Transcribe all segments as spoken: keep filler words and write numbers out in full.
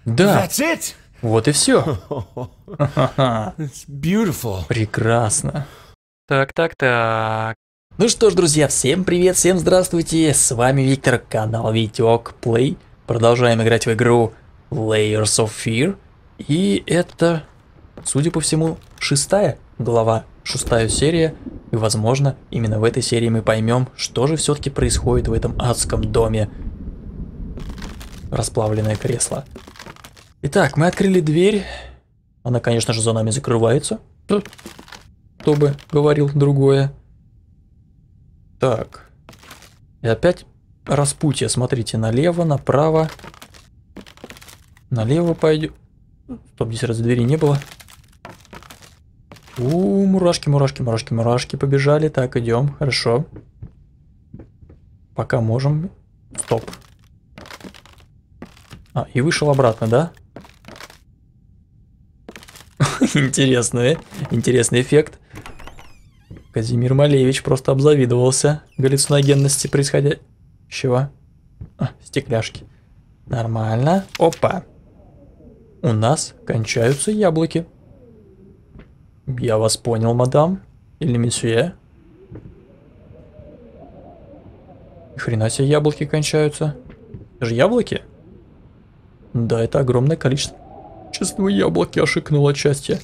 Да, That's it. вот и все. It's beautiful. Прекрасно. Так, так, так. Ну что ж, друзья, всем привет, всем здравствуйте. С вами Виктор, канал Витек Play. Продолжаем играть в игру Layers of Fear. И это, судя по всему, шестая глава, шестая серия. И, возможно, именно в этой серии мы поймем, что же все-таки происходит в этом адском доме. Расплавленное кресло. Итак, мы открыли дверь. Она, конечно же, за нами закрывается. Кто бы говорил другое. Так. И опять распутье. Смотрите, налево, направо. Налево пойдем. Стоп, здесь раз двери не было. У, мурашки, мурашки, мурашки, мурашки побежали. Так, идем, хорошо. Пока можем. Стоп. А, и вышел обратно, да? Интересный, интересный эффект. Казимир Малевич просто обзавидовался галлюциногенности происходящего. А, стекляшки. Нормально. Опа. У нас кончаются яблоки. Я вас понял, мадам. Или месье. Ни хрена себе яблоки кончаются. Это же яблоки? Да, это огромное количество. Честного яблоки ошикнул от счастья.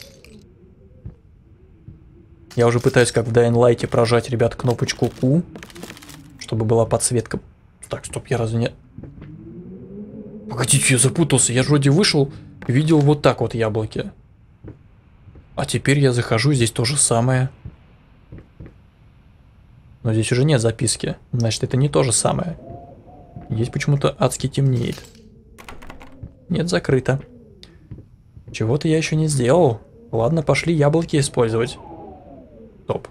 Я уже пытаюсь, как в Dying Light, прожать, ребят, кнопочку У, чтобы была подсветка. Так, стоп, я разве не... Погодите, я запутался. Я же вроде вышел, видел вот так вот яблоки. А теперь я захожу, здесь то же самое. Но здесь уже нет записки. Значит, это не то же самое. Здесь почему-то адски темнеет. Нет, закрыто. Чего-то я еще не сделал. Ладно, пошли яблоки использовать. Топ.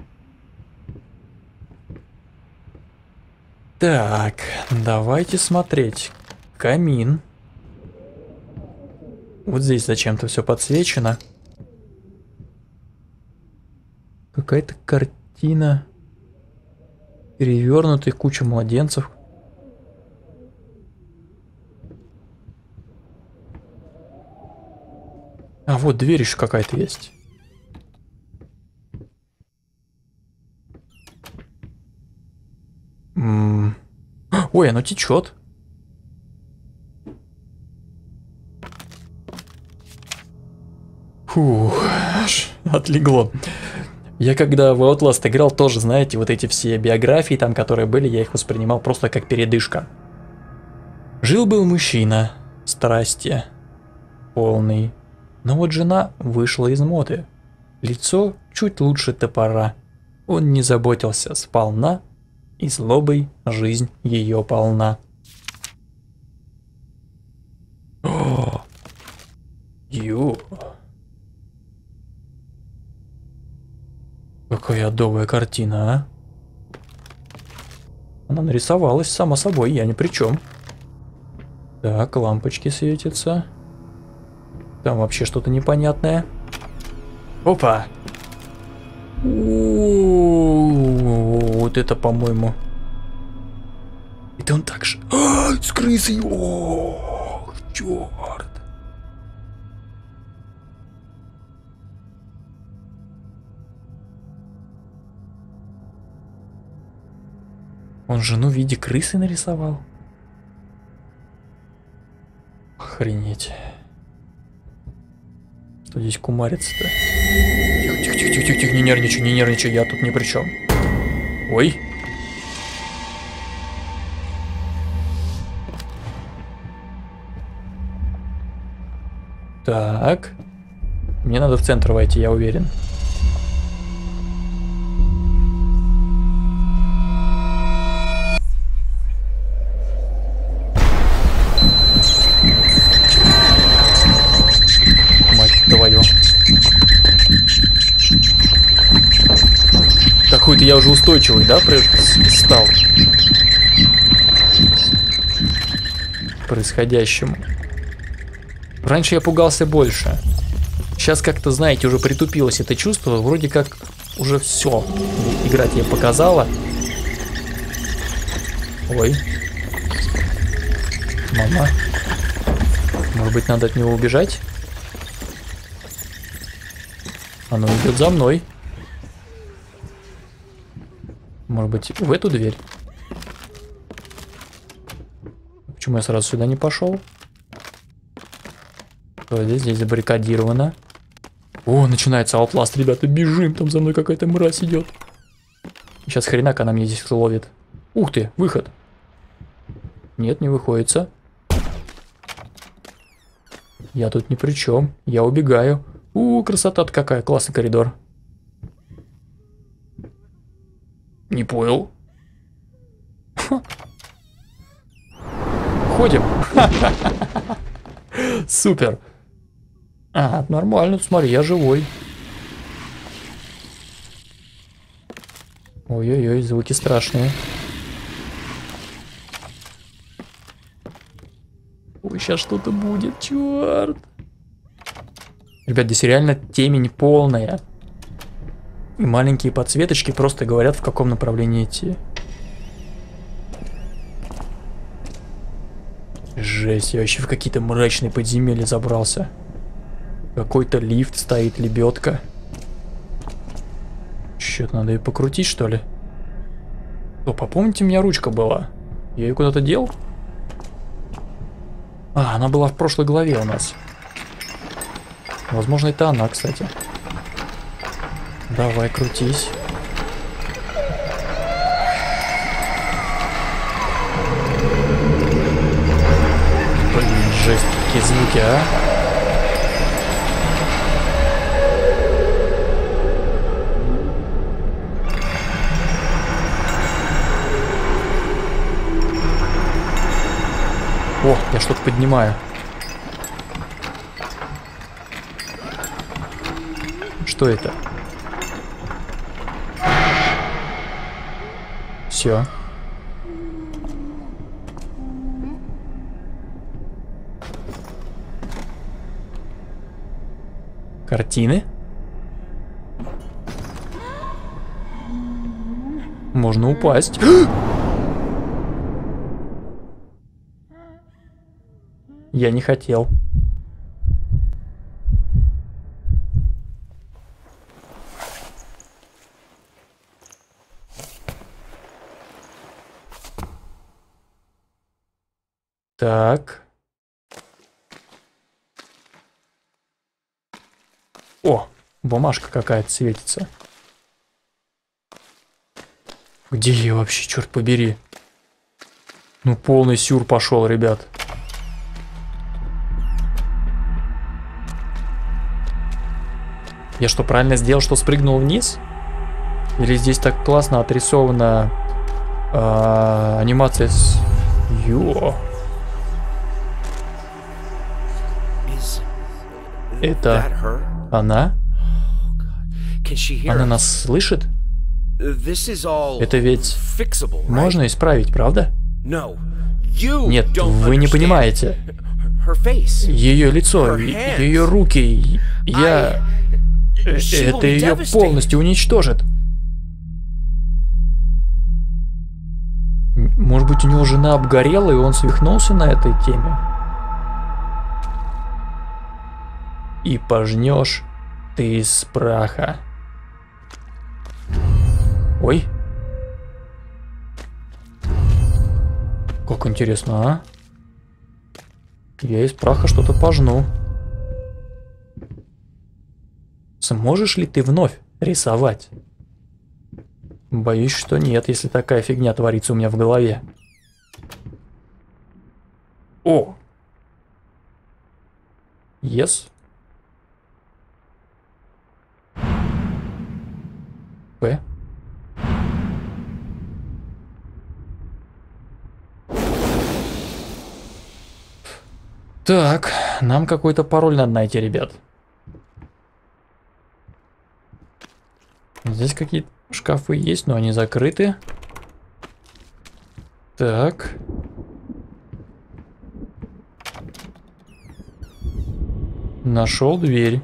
Так, давайте смотреть. Камин. Вот здесь зачем-то все подсвечено. Какая-то картина. Перевернутая, куча младенцев. А вот дверь еще какая-то есть. М-м. Ой, оно течет. Фух, аж отлегло. Я когда в Outlast играл, тоже, знаете, вот эти все биографии там, которые были, я их воспринимал просто как передышка. Жил-был мужчина, страсти полный. Но вот жена вышла из моды. Лицо чуть лучше топора. Он не заботился сполна, и злобой жизнь ее полна. О, ю. Какая адовая картина, а? Она нарисовалась сама собой, я ни при чем. Так, лампочки светятся. Там вообще что-то непонятное. Опа! О-о-о, вот это, по-моему. Это он так же. А, с крысой! О, черт! Он жену в виде крысы нарисовал? Охренеть. Что здесь кумарится-то? Тихо, тихо, тихо, тихо, тихо, не нервничай, не нервничай, я тут ни при чем. Ой. Так. Мне надо в центр войти, я уверен. Твою. Какой-то я уже устойчивый, да, стал происходящему. Раньше я пугался больше. Сейчас как-то, знаете, уже притупилось это чувство. Вроде как уже все. Игра тебе показала. Ой. Мама. Может быть, надо от него убежать? Оно идет за мной. Может быть, в эту дверь? Почему я сразу сюда не пошел? Что здесь? Здесь забаррикадировано. О, начинается Outlast, ребята, бежим, там за мной какая-то мразь идет. Сейчас хренак она меня здесь ловит. Ух ты, выход. Нет, не выходится. Я тут ни при чем, я убегаю. У, красота-то какая, классный коридор. Не понял. Ха. Ходим. Супер. А, нормально, смотри, я живой. Ой-ой-ой, звуки страшные. Ой, сейчас что-то будет, черт. Ребят, здесь реально темень полная. И маленькие подсветочки просто говорят, в каком направлении идти. Жесть, я вообще в какие-то мрачные подземелья забрался. Какой-то лифт стоит, лебедка. Чё-то надо ее покрутить, что ли? О, помните, у меня ручка была? Я ее куда-то дел? А, она была в прошлой главе у нас. Возможно, это она, кстати. Давай, крутись. Блин, жесть, какие звуки, а? О, я что-то поднимаю. Что это? Все. Картины? Можно упасть. Я не хотел. Так. О, бумажка какая-то светится. Где я вообще, черт побери? Ну, полный сюр пошел, ребят. Я что, правильно сделал, что спрыгнул вниз? Или здесь так классно отрисована э, анимация с... Ё. Это она? Она нас слышит? Это ведь можно исправить, правда? Нет, вы не понимаете. Ее лицо, ее руки, я... Это ее полностью уничтожит. Может быть, у него жена обгорела, и он свихнулся на этой теме? И пожнешь ты из праха. Ой. Как интересно, а? Я из праха что-то пожну. Сможешь ли ты вновь рисовать? Боюсь, что нет, если такая фигня творится у меня в голове. О! Yes. П. Так, нам какой-то пароль надо найти, ребят. Здесь какие-то шкафы есть, но они закрыты. Так. Нашел дверь.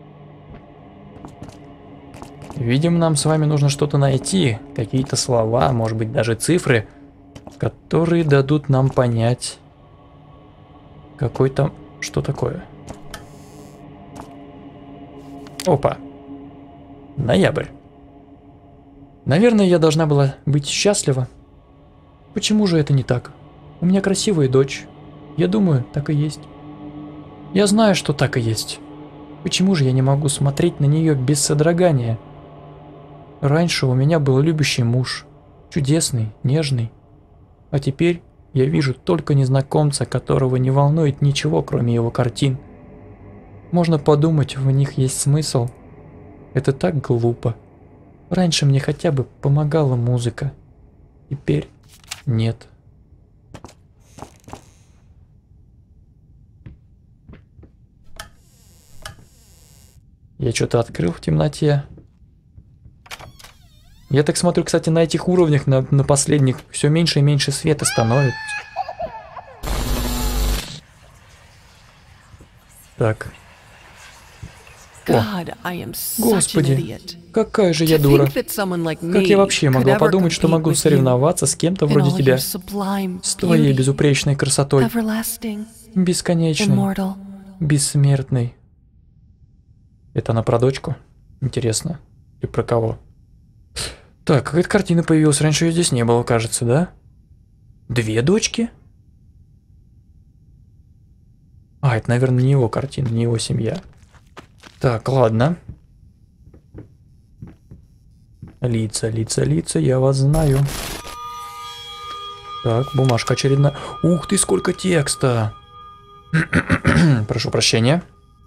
Видимо, нам с вами нужно что-то найти. Какие-то слова, может быть, даже цифры, которые дадут нам понять, какой там Что такое? Опа. Ноябрь. Наверное, я должна была быть счастлива. Почему же это не так? У меня красивая дочь. Я думаю, так и есть. Я знаю, что так и есть. Почему же я не могу смотреть на нее без содрогания? Раньше у меня был любящий муж. Чудесный, нежный. А теперь я вижу только незнакомца, которого не волнует ничего, кроме его картин. Можно подумать, в них есть смысл. Это так глупо. Раньше мне хотя бы помогала музыка. Теперь нет. Я что-то открыл в темноте. Я так смотрю, кстати, на этих уровнях, на, на последних, все меньше и меньше света становится. Так. О, Господи, какая же я дура. Как я вообще могла подумать, что могу соревноваться с кем-то вроде тебя, с твоей безупречной красотой, бесконечной, бессмертной. Это она про дочку? Интересно. И про кого? Так, какая-то картина появилась, раньше ее здесь не было, кажется, да? Две дочки? А, это, наверное, не его картина, не его семья. Так, ладно. Лица, лица, лица, я вас знаю. Так, бумажка очередная. Ух ты, сколько текста! Прошу прощения.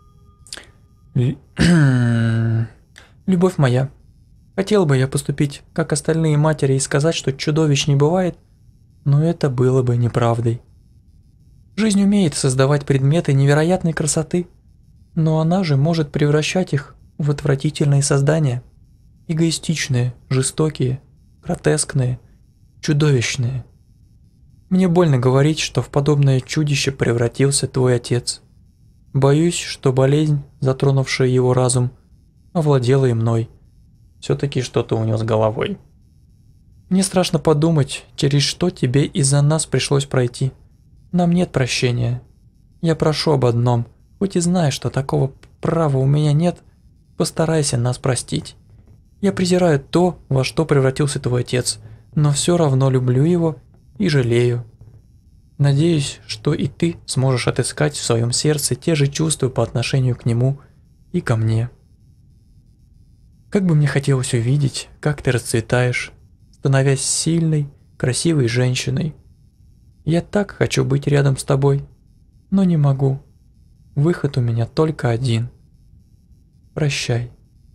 Любовь моя. Хотел бы я поступить, как остальные матери, и сказать, что чудовищ не бывает, но это было бы неправдой. Жизнь умеет создавать предметы невероятной красоты, но она же может превращать их в отвратительные создания. Эгоистичные, жестокие, гротескные, чудовищные. Мне больно говорить, что в подобное чудище превратился твой отец. Боюсь, что болезнь, затронувшая его разум, овладела и мной. Все-таки что-то у него с головой. Мне страшно подумать, через что тебе из-за нас пришлось пройти. Нам нет прощения. Я прошу об одном, хоть и знаю, что такого права у меня нет, постарайся нас простить. Я презираю то, во что превратился твой отец, но все равно люблю его и жалею. Надеюсь, что и ты сможешь отыскать в своем сердце те же чувства по отношению к нему и ко мне. Как бы мне хотелось увидеть, как ты расцветаешь, становясь сильной, красивой женщиной. Я так хочу быть рядом с тобой, но не могу. Выход у меня только один. Прощай.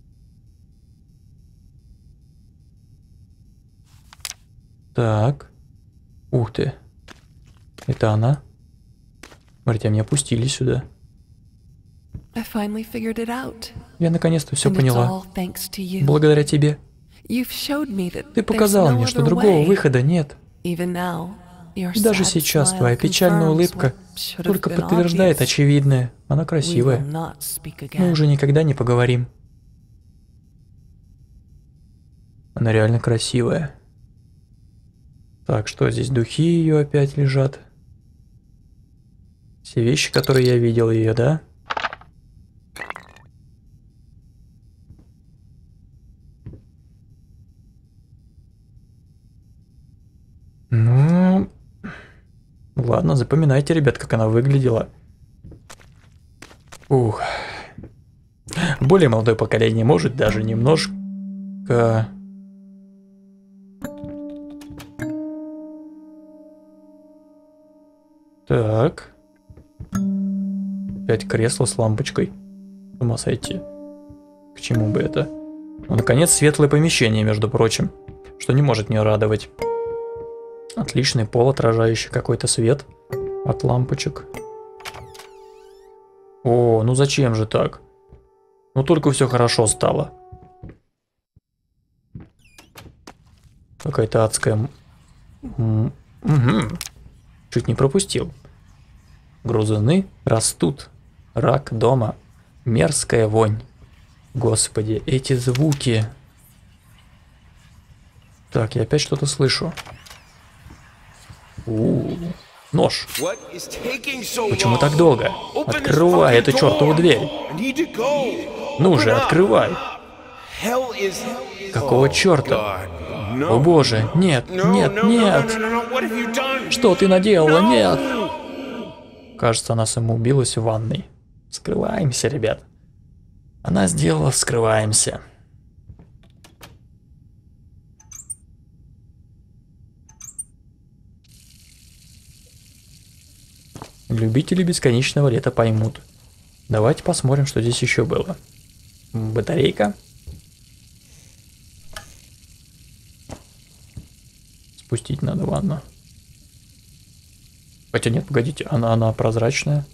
Так. Ух ты. Это она? Смотрите, меня пустили сюда. Я наконец-то все поняла. Благодаря тебе. Ты показал мне, что другого выхода нет. И даже сейчас твоя печальная улыбка только подтверждает очевидное. Она красивая. Мы уже никогда не поговорим. Она реально красивая. Так, что здесь? Духи ее опять лежат. Все вещи, которые я видел ее, да? Ну, ладно, запоминайте, ребят, как она выглядела. Ух. Более молодое поколение может даже немножко... Так. Опять кресло с лампочкой. С ума сойти. К чему бы это? Ну, наконец, светлое помещение, между прочим. Что не может не радовать. Отличный пол, отражающий какой-то свет от лампочек. О, ну зачем же так? Ну только все хорошо стало. Какая-то адская... Угу. Чуть не пропустил. Грызуны растут. Рак дома. Мерзкая вонь. Господи, эти звуки. Так, я опять что-то слышу. У-у-у. Нож. Почему так долго? Открывай эту чертову дверь. Ну же, открывай. Какого черта? О боже, нет, нет, нет. Что ты наделала? Нет. Кажется, она самоубилась в ванной. Скрываемся, ребят. Она сделала, скрываемся. Любители бесконечного лета поймут. Давайте посмотрим, что здесь еще было. Батарейка. Спустить надо ванну. Хотя нет, погодите, она, она прозрачная.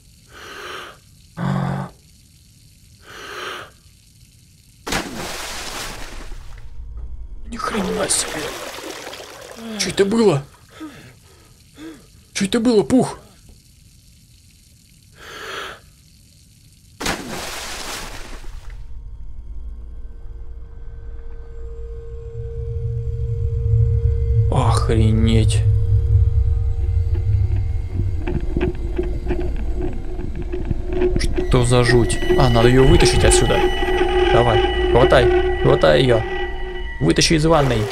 Ни хрена себе. Что это было? Что это было, Пух? Охренеть. Что за жуть? А, надо ее вытащить отсюда. Давай, хватай, хватай ее. Вытащи из ванной.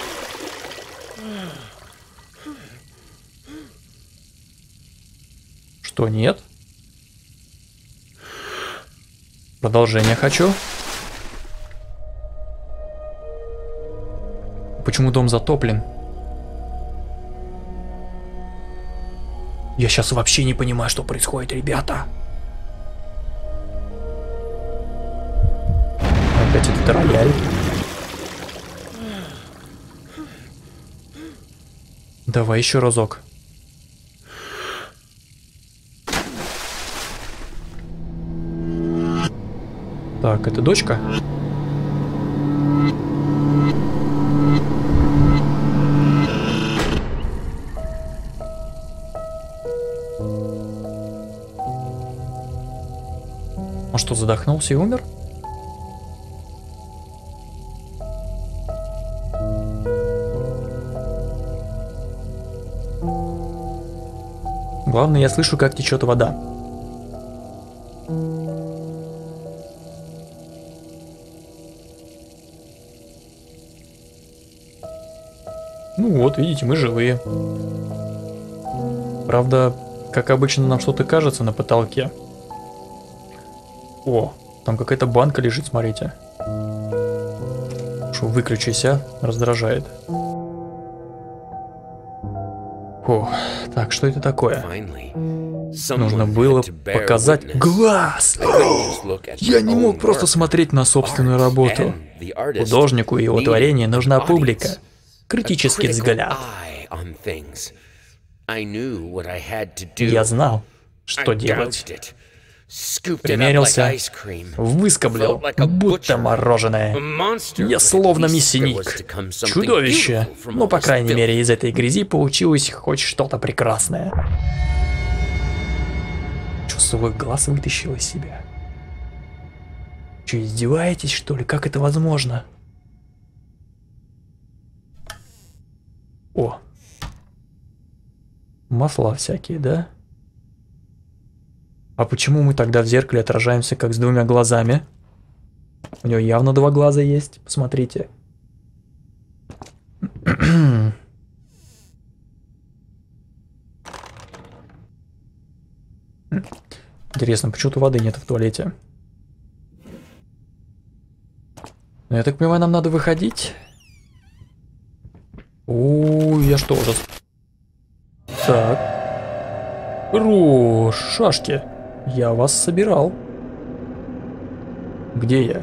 Что, нет? Продолжение хочу. Почему дом затоплен? Я сейчас вообще не понимаю, что происходит, ребята. Опять этот рояль. Давай еще разок. Так, это дочка? Он что, задохнулся и умер? Главное, я слышу, как течет вода. Ну вот, видите, мы живые. Правда, как обычно, нам что-то кажется на потолке. О, там какая-то банка лежит, смотрите. Что, выключись, а? Раздражает. О, так, что это такое? Нужно было показать глаз! Я не мог просто смотреть на собственную работу. Художнику и его творению нужна публика. Критический взгляд. Я знал, что делать. Примерился, выскоблил, будто мороженое. Я словно мясник. Чудовище. Но, по крайней мере, из этой грязи получилось хоть что-то прекрасное. Чё, свой глаз вытащил из себя? Чё, издеваетесь, что ли? Как это возможно? О. Масла всякие, да? А почему мы тогда в зеркале отражаемся как с двумя глазами? У него явно два глаза есть, посмотрите. Интересно, почему-то воды нет в туалете. Ну, я так понимаю, нам надо выходить. О, я что, уже... Так. Ро, шашки. Я вас собирал. Где я?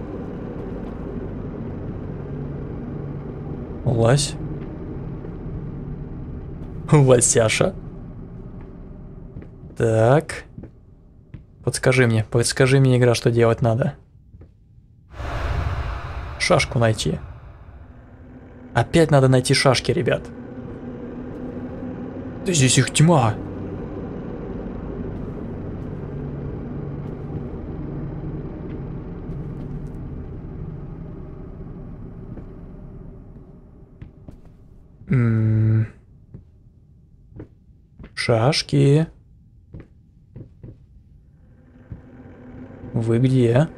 Лась. Васяша. Так. Подскажи мне, подскажи мне, игра, что делать надо. Шашку найти. Опять надо найти шашки, ребят. Да здесь их тьма. Шашки. Вы где?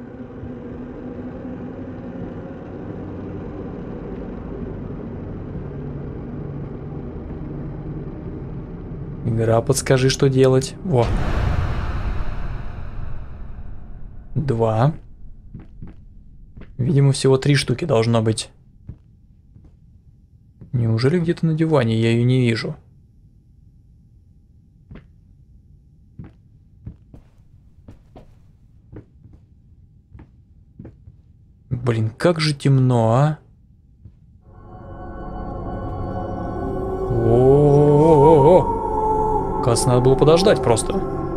Игра, подскажи, что делать. Во. Два. Видимо, всего три штуки должно быть. Неужели где-то на диване? Я ее не вижу. Блин, как же темно, а? О-о-о-о-о! Кажется, надо было подождать просто.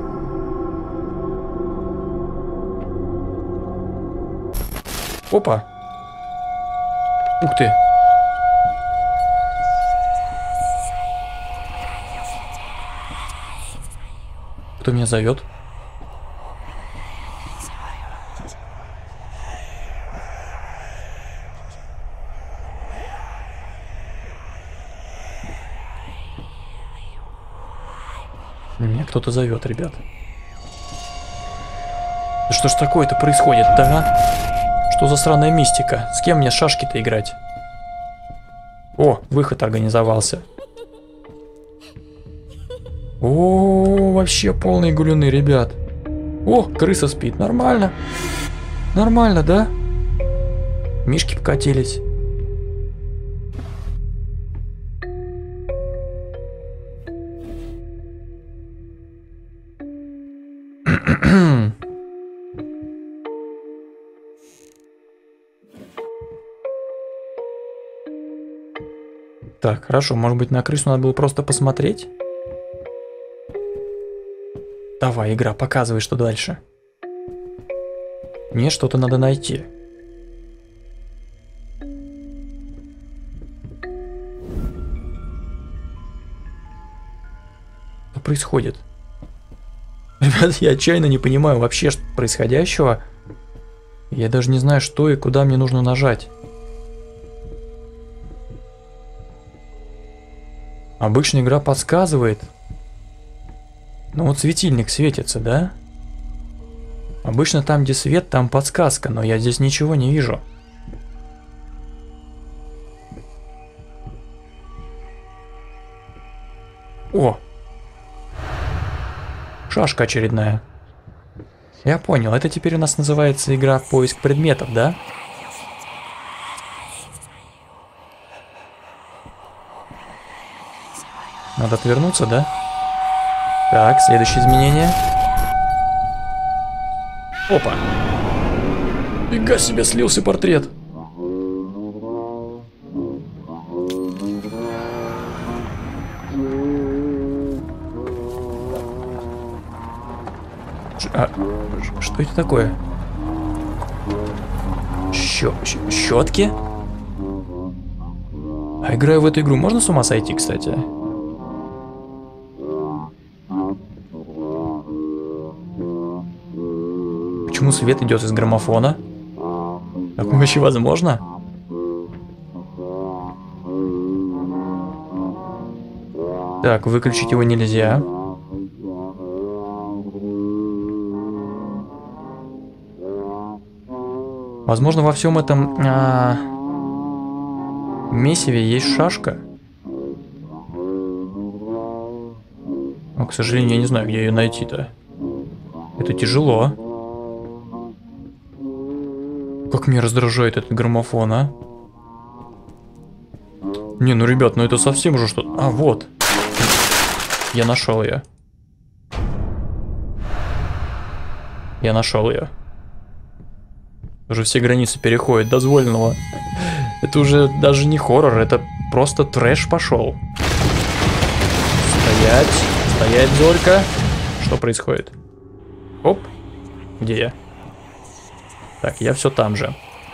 Опа! Ух ты! Кто меня зовет? Меня кто-то зовет, ребят. Да что ж такое-то происходит-то, а? Что за сраная мистика? С кем мне шашки-то играть? О, выход организовался. О, вообще полные гулюны, ребят. О, крыса спит. Нормально. Нормально, да? Мишки покатились. Так, хорошо, может быть, на крысу надо было просто посмотреть? Давай, игра, показывай, что дальше. Мне что-то надо найти. Что происходит? Ребят, я отчаянно не понимаю вообще что происходящего. Я даже не знаю, что и куда мне нужно нажать. Обычно игра подсказывает. Ну вот светильник светится, да? Обычно там, где свет, там подсказка, но я здесь ничего не вижу. О! Шашка очередная. Я понял, это теперь у нас называется игра «Поиск предметов», да? Надо отвернуться, да? Так, следующее изменение. Опа! Фига себе, слился портрет. Ш а, что это такое? Щё щетки? А играя в эту игру, можно с ума сойти, кстати? Почему свет идет из граммофона? Такое вообще возможно? Так, выключить его нельзя. Возможно, во всем этом а, месиве есть шашка. Но, к сожалению, я не знаю, где ее найти-то. Это тяжело. Как меня раздражает этот граммофон, а? Не, ну, ребят, ну это совсем уже что-то... А, вот. Я нашел ее. Я нашел ее. Уже все границы переходят дозволенного. Это уже даже не хоррор, это просто трэш пошел. Стоять. Стоять, Зорька. Что происходит? Оп. Где я? Так, я все там же.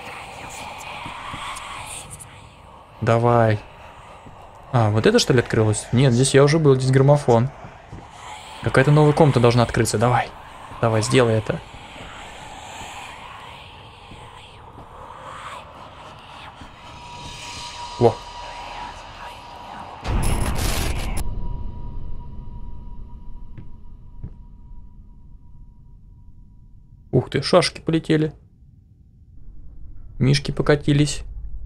Давай. А, вот это что ли открылось? Нет, здесь я уже был, здесь граммофон. Какая-то новая комната должна открыться, давай. Давай, сделай это. Во. Ух ты, шашки полетели. Мишки покатились.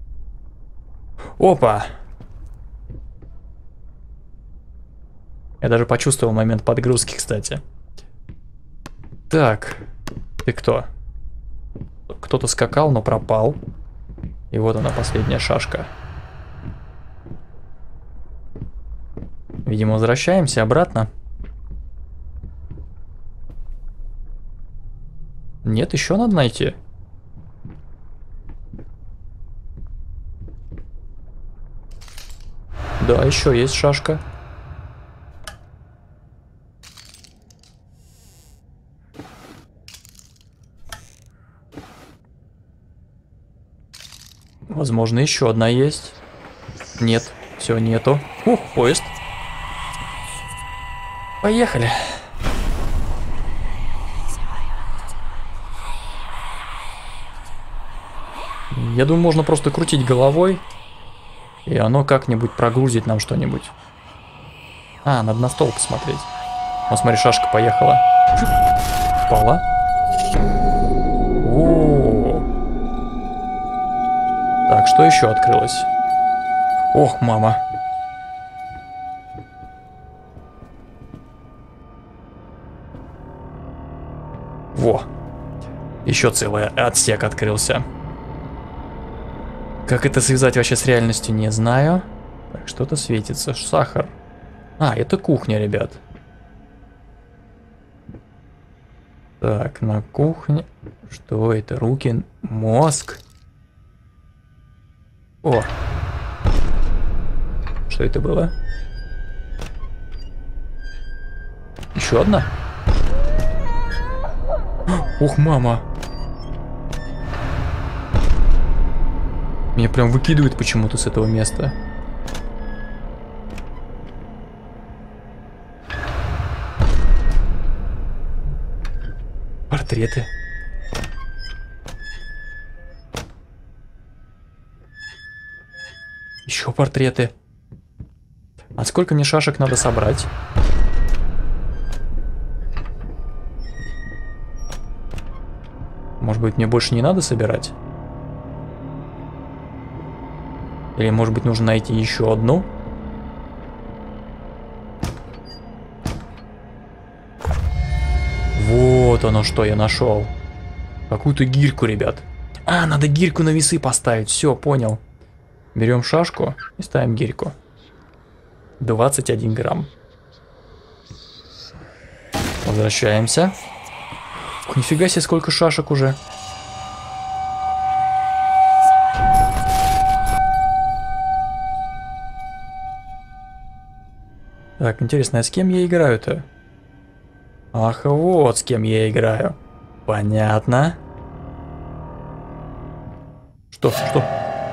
Опа! Я даже почувствовал момент подгрузки, кстати. Так, ты кто? Кто-то скакал, но пропал. И вот она, последняя шашка. Видимо, возвращаемся обратно. Нет, еще надо найти. Да, еще есть шашка. Возможно, еще одна есть. Нет, все, нету. Ух, поезд. Поехали. Я думаю, можно просто крутить головой, и оно как-нибудь прогрузит нам что-нибудь. А, надо на стол посмотреть. Вот смотри, шашка поехала. Впала. О-о-о. Так, что еще открылось? Ох, мама. Во. Еще целый отсек открылся. Как это связать вообще с реальностью, не знаю. Так, что-то светится. Сахар. А, это кухня, ребят. Так, на кухне. Что это? Руки, мозг. О! Что это было? Еще одна? Ух, мама! Меня прям выкидывает почему-то с этого места. Портреты. Еще портреты. А сколько мне шашек надо собрать? Может быть, мне больше не надо собирать? Или, может быть, нужно найти еще одну? Вот оно что я нашел. Какую-то гирьку, ребят. А, надо гирьку на весы поставить. Все, понял. Берем шашку и ставим гирьку. двадцать один грамм. Возвращаемся. Ох, нифига себе, сколько шашек уже. Так, интересно, а с кем я играю-то? Ах, вот с кем я играю. Понятно. Что, что?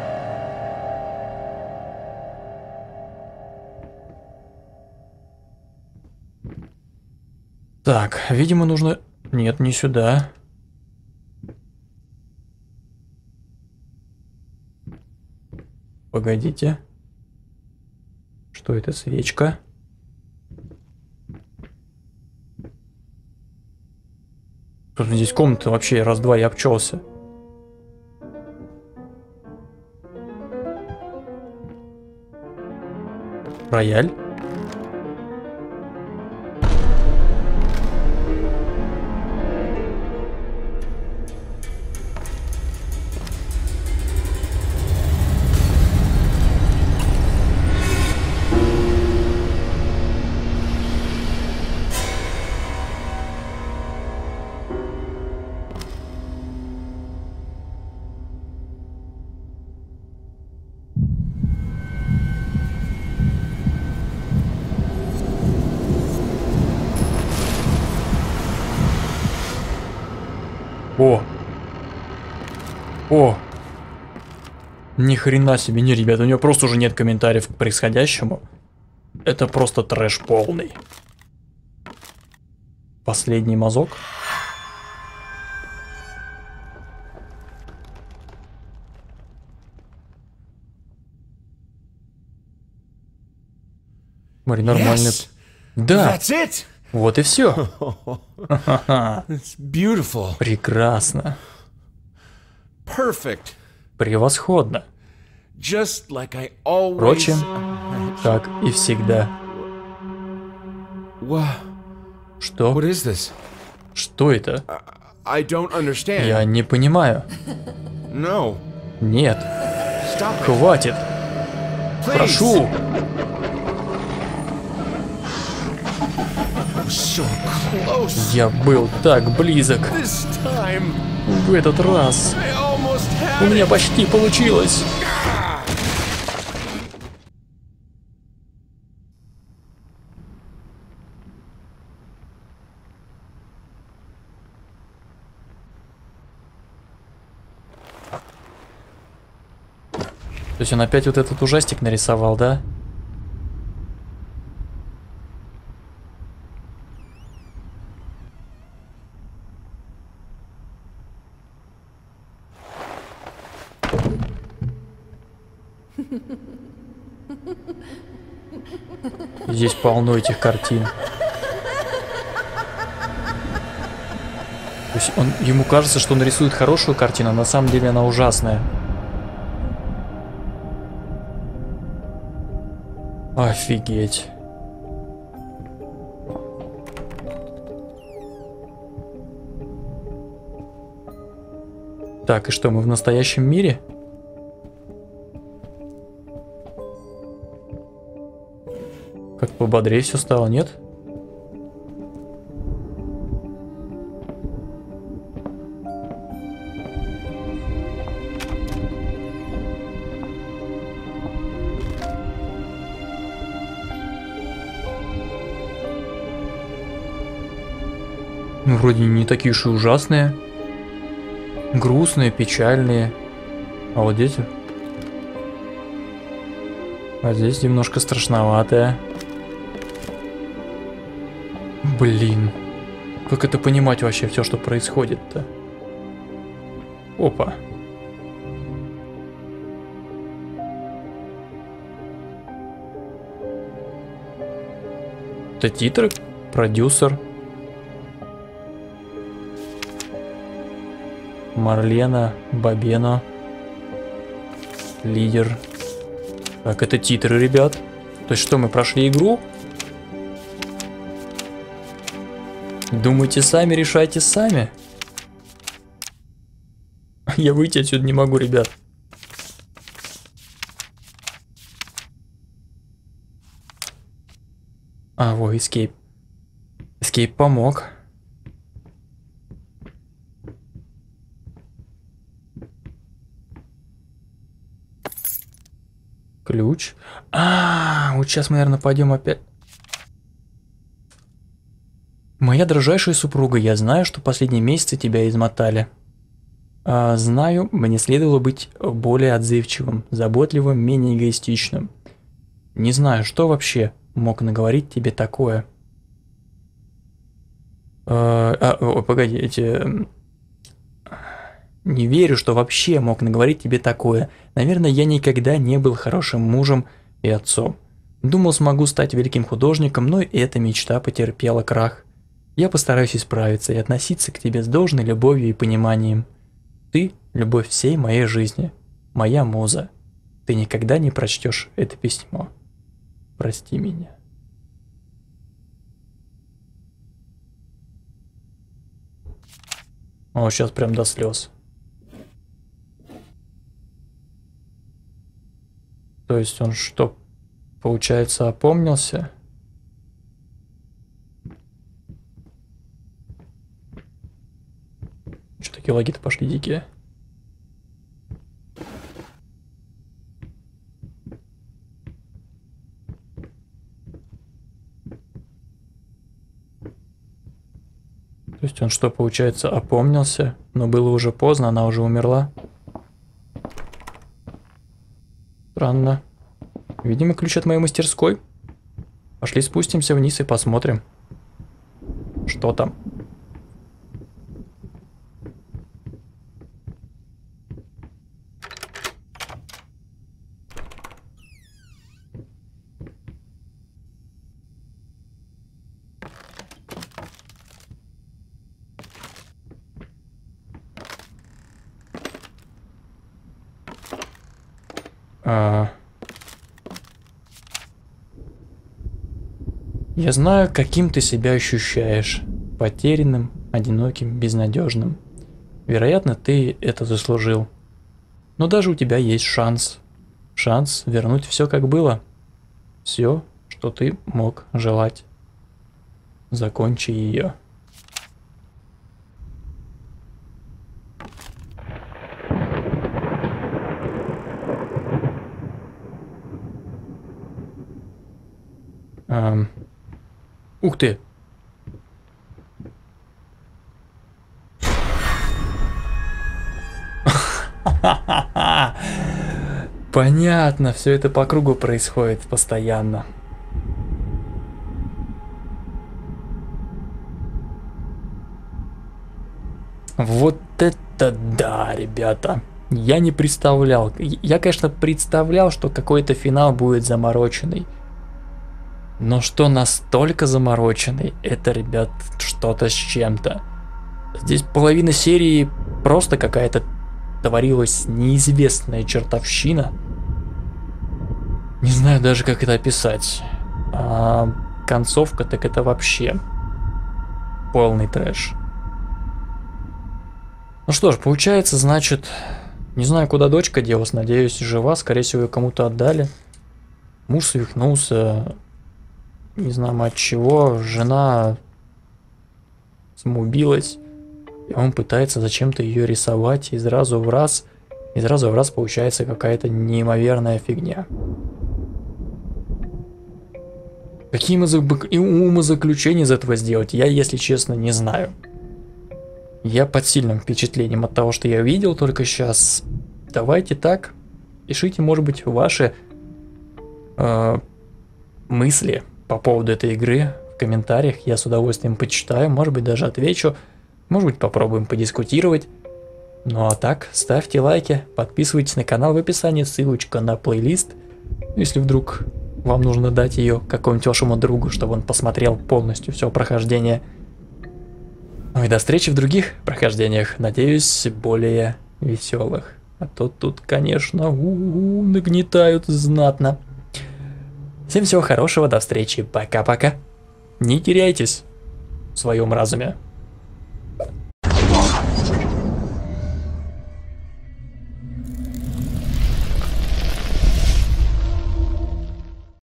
Так, видимо, нужно... Нет, не сюда. Погодите. Что это, свечка? Здесь комната вообще раз-два и обчелся. Рояль. О! О! Ни хрена себе, не, ребята, у него просто уже нет комментариев к происходящему. Это просто трэш полный. Последний мазок. Смотри, нормально. Yes. Да! That's it. Вот и все. It's beautiful. Прекрасно. Perfect. Превосходно. Just like I always. Впрочем, как и всегда. What? Что? What is this? Что это? I don't understand. Я не понимаю. No. Нет. Stop it. Хватит. Please. Прошу. So close. Я был так близок. This time В этот раз. I almost У had меня it. почти получилось. То есть он опять вот этот ужастик нарисовал, да? Здесь полно этих картин. То есть он, ему кажется, что он рисует хорошую картину, а на самом деле она ужасная. Офигеть. Так, и что, мы в настоящем мире? Как пободрее все стало, нет? Ну, вроде не такие уж и ужасные. Грустные, печальные. А вот здесь... А здесь немножко страшноватое. Блин. Как это понимать вообще все, что происходит-то? Опа. Это титры? Продюсер. Марлена Бабено. Лидер. Так, это титры, ребят. То есть что, мы прошли игру? Думайте сами, решайте сами. Я выйти отсюда не могу, ребят. А, во, escape. Escape помог. Ключ. А, вот сейчас мы, наверное, пойдем опять. Моя дрожайшая супруга, я знаю, что последние месяцы тебя измотали. А, знаю, мне следовало быть более отзывчивым, заботливым, менее эгоистичным. Не знаю, что вообще мог наговорить тебе такое. А, а, о, погоди, эти... Не верю, что вообще мог наговорить тебе такое. Наверное, я никогда не был хорошим мужем и отцом. Думал, смогу стать великим художником, но и эта мечта потерпела крах. Я постараюсь исправиться и относиться к тебе с должной любовью и пониманием. Ты – любовь всей моей жизни, моя муза. Ты никогда не прочтешь это письмо. Прости меня. О, сейчас прям до слез. То есть он что, получается, опомнился? Что такие лаги-то пошли дикие? То есть он что, получается, опомнился, но было уже поздно, она уже умерла? Странно. Видимо, ключ от моей мастерской. Пошли спустимся вниз и посмотрим, что там. А... Я знаю, каким ты себя ощущаешь. Потерянным, одиноким, безнадежным. Вероятно, ты это заслужил. Но даже у тебя есть шанс. Шанс вернуть все как было. Все, что ты мог желать. Закончи ее. Эм... Ух ты! Понятно, все это по кругу происходит постоянно. Вот это да, ребята. Я не представлял. Я, конечно, представлял, что какой-то финал будет замороченный. Но что настолько замороченный, это, ребят, что-то с чем-то. Здесь половина серии просто какая-то творилась неизвестная чертовщина. Не знаю даже, как это описать. А концовка, так это вообще полный трэш. Ну что ж, получается, значит, не знаю, куда дочка делась, надеюсь, жива, скорее всего, ее кому-то отдали. Муж свихнулся, не знаю от чего, жена самоубилась, и он пытается зачем-то ее рисовать из раза в раз, из раза в раз получается какая-то неимоверная фигня. Какие умозаключения из этого сделать, я, если честно, не знаю. Я под сильным впечатлением от того, что я видел только сейчас. Давайте так, пишите, может быть, ваши э, мысли по поводу этой игры в комментариях. Я с удовольствием почитаю, может быть, даже отвечу. Может быть, попробуем подискутировать. Ну а так, ставьте лайки, подписывайтесь на канал, в описании ссылочка на плейлист. Если вдруг вам нужно дать ее какому-нибудь вашему другу, чтобы он посмотрел полностью все прохождение. Ну и до встречи в других прохождениях, надеюсь, более веселых. А то тут, конечно, у-у-у, нагнетают знатно. Всем всего хорошего, до встречи, пока-пока. Не теряйтесь в своем разуме.